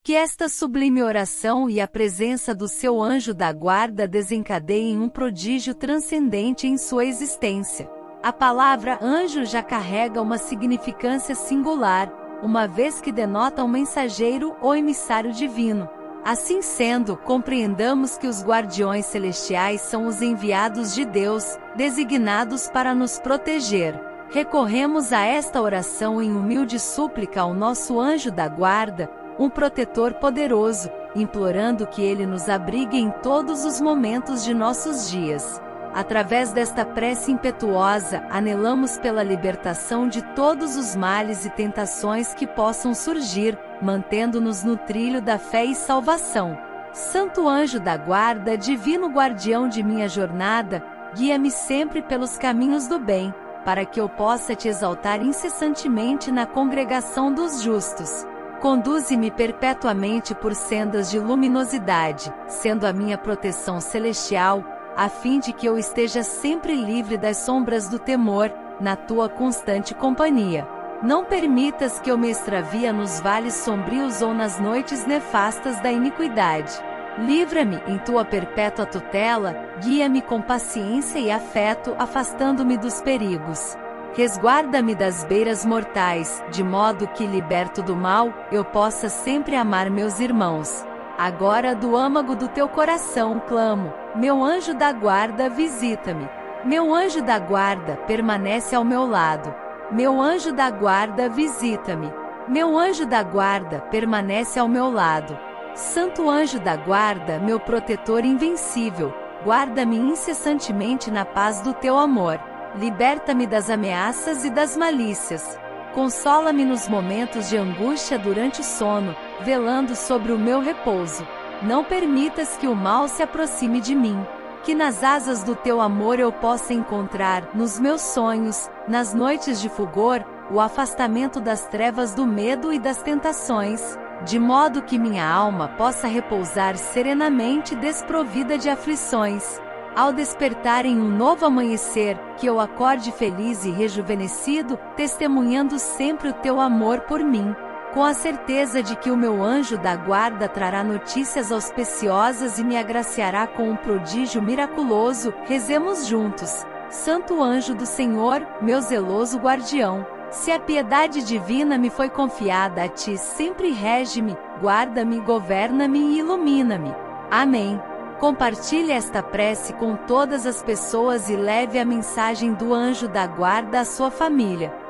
Que esta sublime oração e a presença do seu anjo da guarda desencadeiem um prodígio transcendente em sua existência. A palavra anjo já carrega uma significância singular, uma vez que denota um mensageiro ou emissário divino. Assim sendo, compreendamos que os guardiões celestiais são os enviados de Deus, designados para nos proteger. Recorremos a esta oração em humilde súplica ao nosso anjo da guarda, um protetor poderoso, implorando que ele nos abrigue em todos os momentos de nossos dias. Através desta prece impetuosa, anelamos pela libertação de todos os males e tentações que possam surgir, mantendo-nos no trilho da fé e salvação. Santo anjo da guarda, divino guardião de minha jornada, guia-me sempre pelos caminhos do bem, para que eu possa te exaltar incessantemente na congregação dos justos. Conduze-me perpetuamente por sendas de luminosidade, sendo a minha proteção celestial, a fim de que eu esteja sempre livre das sombras do temor, na tua constante companhia. Não permitas que eu me extravie nos vales sombrios ou nas noites nefastas da iniquidade. Livra-me em tua perpétua tutela, guia-me com paciência e afeto, afastando-me dos perigos. Resguarda-me das beiras mortais, de modo que, liberto do mal, eu possa sempre amar meus irmãos. Agora do âmago do teu coração clamo, meu anjo da guarda, visita-me. Meu anjo da guarda, permanece ao meu lado. Meu anjo da guarda, visita-me. Meu anjo da guarda, permanece ao meu lado. Santo anjo da guarda, meu protetor invencível, guarda-me incessantemente na paz do teu amor. Liberta-me das ameaças e das malícias. Consola-me nos momentos de angústia durante o sono, velando sobre o meu repouso. Não permitas que o mal se aproxime de mim. Que nas asas do teu amor eu possa encontrar, nos meus sonhos, nas noites de fulgor, o afastamento das trevas do medo e das tentações, de modo que minha alma possa repousar serenamente desprovida de aflições. Ao despertar em um novo amanhecer, que eu acorde feliz e rejuvenescido, testemunhando sempre o teu amor por mim, com a certeza de que o meu anjo da guarda trará notícias auspiciosas e me agraciará com um prodígio miraculoso. Rezemos juntos. Santo anjo do Senhor, meu zeloso guardião, se a piedade divina me foi confiada a ti, sempre rege-me, guarda-me, governa-me e ilumina-me. Amém. Compartilhe esta prece com todas as pessoas e leve a mensagem do anjo da guarda à sua família.